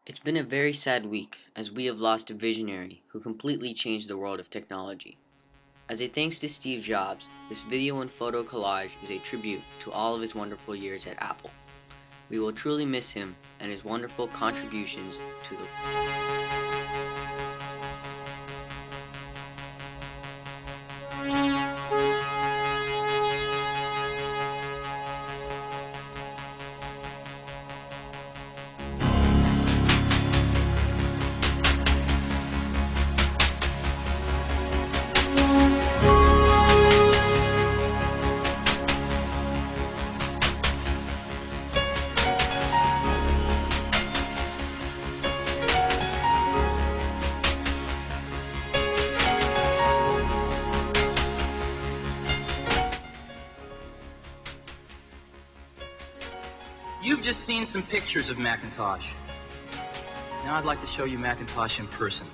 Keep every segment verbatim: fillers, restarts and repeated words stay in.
It's been a very sad week as we have lost a visionary who completely changed the world of technology. As a thanks to Steve Jobs, this video and photo collage is a tribute to all of his wonderful years at Apple. We will truly miss him and his wonderful contributions to the You've just seen some pictures of Macintosh. Now I'd like to show you Macintosh in person.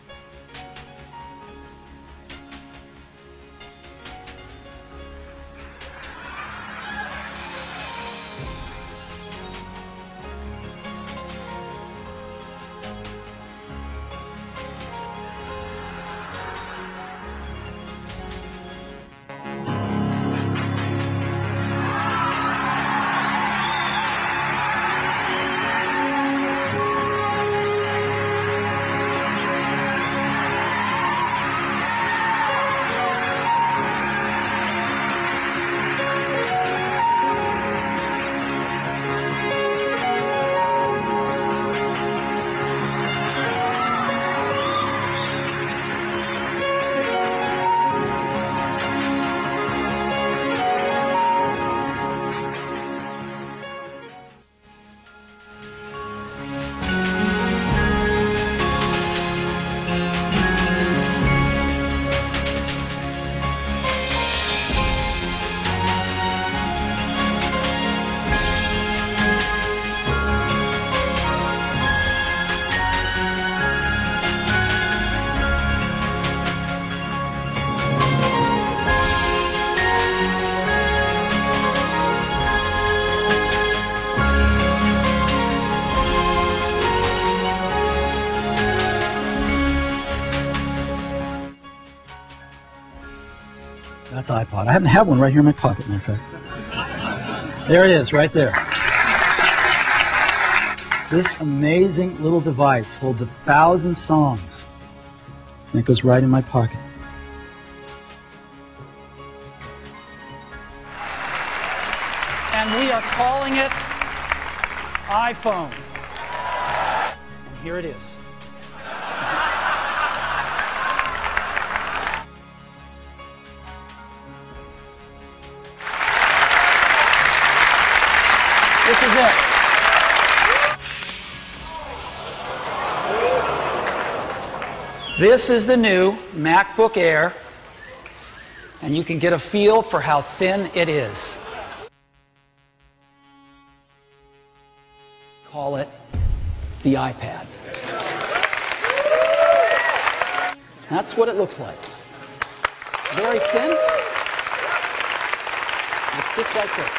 That's iPod. I happen to have one right here in my pocket, matter of fact. There it is, right there. This amazing little device holds a thousand songs, and it goes right in my pocket. And we are calling it iPhone. And here it is. This is it. This is the new MacBook Air, and you can get a feel for how thin it is. Call it the iPad. That's what it looks like. Very thin. It's just like this.